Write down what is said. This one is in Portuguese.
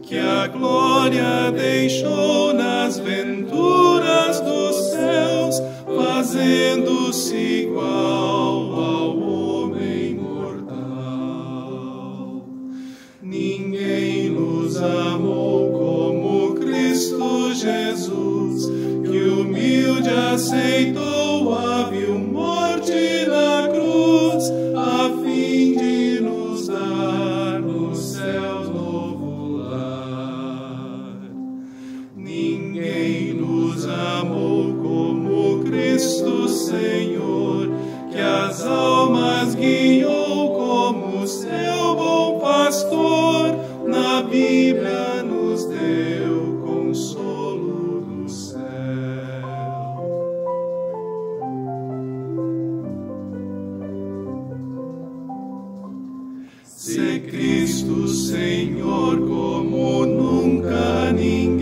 que a glória deixou nas venturas dos céus, fazendo-se igual ao homem mortal. Ninguém nos amou como Cristo Jesus, que humilde aceitou a vil morte na cruz, a fim de nos dar nos céus novo lar. Ninguém nos amou como Cristo Senhor, que as almas guiou como seu bom pastor, na Bíblia nos deu consolo do céu. Se Cristo Senhor como nunca ninguém,